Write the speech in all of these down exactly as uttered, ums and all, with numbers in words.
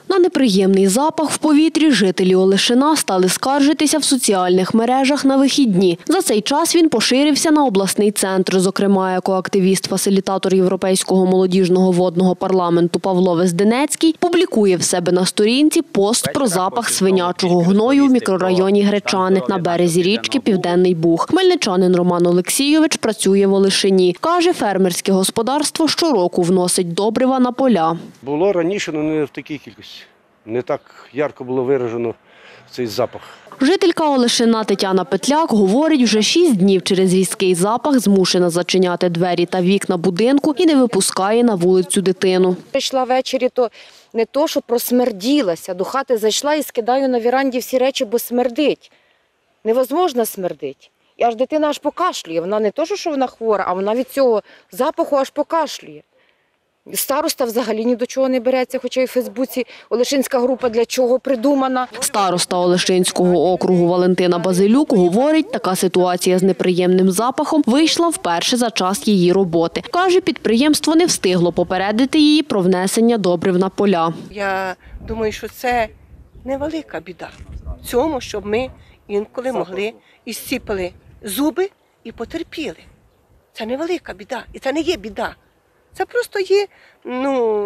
На неприємний запах в повітрі жителі Олешина стали скаржитися в соціальних мережах на вихідні. За цей час він поширився на обласний центр. Зокрема, екоактивіст-фасилітатор Європейського молодіжного водного парламенту Павло Везденецький публікує в себе на сторінці пост про запах свинячого гною в мікрорайоні Гречани на березі річки Південний Буг. Хмельничанин Роман Олексійович працює в Олешині. Каже, фермерське господарство щороку вносить добрива на поля. Було раніше, але не в такій кількості. Не так ярко було виражено цей запах. Жителька Олешина Тетяна Петляк говорить, вже шість днів через різкий запах змушена зачиняти двері та вікна будинку і не випускає на вулицю дитину. Прийшла ввечері, то не то, що просмерділася, до хати зайшла і скидаю на віранді всі речі, бо смердить. Невозможно смердить. І аж дитина аж покашлює. Вона не то, що вона хвора, а вона від цього запаху аж покашлює. Староста взагалі ні до чого не береться, хоча і в Фейсбуці Олешинська група для чого придумана. Староста Олешинського округу Валентина Базилюк говорить, така ситуація з неприємним запахом вийшла вперше за час її роботи. Каже, підприємство не встигло попередити її про внесення добрив на поля. Я думаю, що це невелика біда в цьому, щоб ми інколи могли і зціпили зуби і потерпіли. Це невелика біда і це не є біда. Це просто є ну,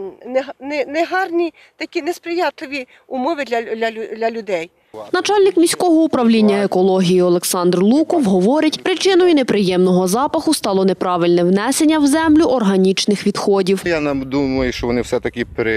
негарні, такі несприятливі умови для, для, для людей. Начальник міського управління екології Олександр Луков говорить, причиною неприємного запаху стало неправильне внесення в землю органічних відходів. Я думаю, що вони все-таки при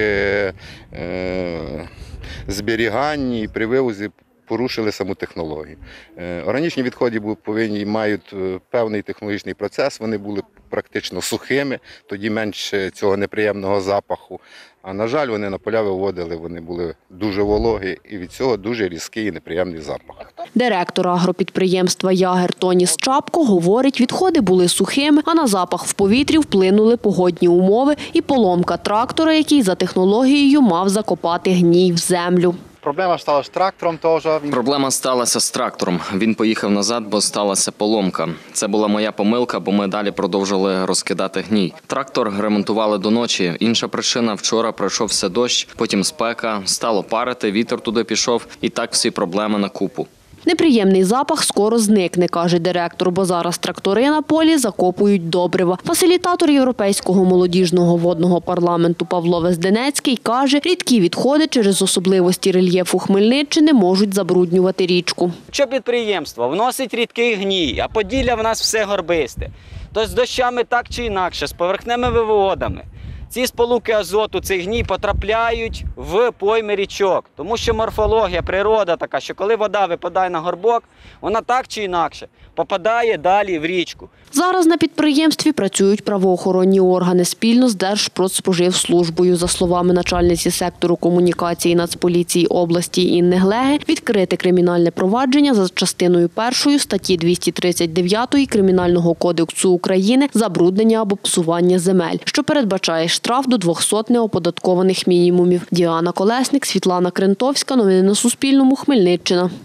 е, зберіганні і при вивозі порушили саму технологію. Органічні відходи повинні мають певний технологічний процес, вони були практично сухими, тоді менше цього неприємного запаху. А на жаль, вони на поля виводили, вони були дуже вологі і від цього дуже різкий і неприємний запах. Директор агропідприємства «Ягер» Тоніс Чапко говорить, відходи були сухими, а на запах в повітрі вплинули погодні умови і поломка трактора, який за технологією мав закопати гній в землю. Проблема сталася з трактором теж. Проблема сталася з трактором. Він поїхав назад, бо сталася поломка. Це була моя помилка, бо ми далі продовжили розкидати гній. Трактор ремонтували до ночі. Інша причина – вчора пройшовся дощ, потім спека, стало парити, вітер туди пішов і так всі проблеми на купу. Неприємний запах скоро зникне, каже директор, бо зараз трактори на полі закопують добрива. Фасилітатор Європейського молодіжного водного парламенту Павло Везденецький каже, рідкі відходи через особливості рельєфу Хмельниччини можуть забруднювати річку. Що підприємство вносить рідкий гній, а Поділля в нас все горбисте. То з дощами так чи інакше, з поверхневими водами. Ці сполуки азоту, цей гній потрапляють в пойми річок, тому що морфологія, природа така, що коли вода випадає на горбок, вона так чи інакше попадає далі в річку. Зараз на підприємстві працюють правоохоронні органи спільно з Держпродспоживслужбою. За словами начальниці сектору комунікації Нацполіції області Інни Глеги, відкрите кримінальне провадження за частиною першої статті двісті тридцять дев'ять Кримінального кодексу України «Забруднення або псування земель», що передбачає штраф до двохсот неоподаткованих мінімумів. Діана Колесник, Світлана Крентовська. Новини на Суспільному. Хмельниччина.